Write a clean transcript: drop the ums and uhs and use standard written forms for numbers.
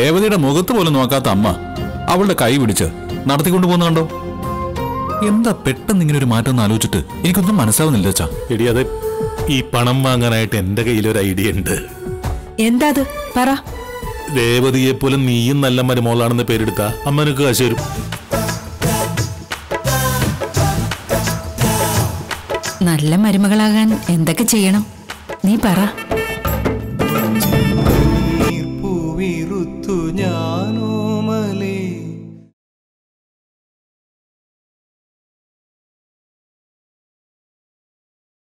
രേവതിയുടെ മുഖത്ത് പോലും നോക്കാത്ത അമ്മ അവളുടെ കൈ പിടിച്ച് നടത്തിക്കൊണ്ടു പോകുന്ന കണ്ടോ? എന്താ പെട്ടെന്ന് ഇങ്ങനെ ഒരു മാറ്റം എന്ന് ആലോചിച്ചിട്ട് എനിക്കൊന്നും മനസ്സിലാവുന്നില്ല അച്ഛാ. എടി, അത് ഈ പണം വാങ്ങാനായിട്ട് എന്റെ കയ്യിലൊരു ഐഡിയ ഉണ്ട്. എന്താ അത് പറ. രേവതിയെ പോലെ നീയും നല്ല മരുമോളാണെന്ന് പേരെടുത്താ അമ്മനക്ക് കാശ് വരും. നല്ല മരുമകളാകാൻ എന്തൊക്കെ ചെയ്യണം നീ പറ. പൂവിറുത്തു ഞാൻ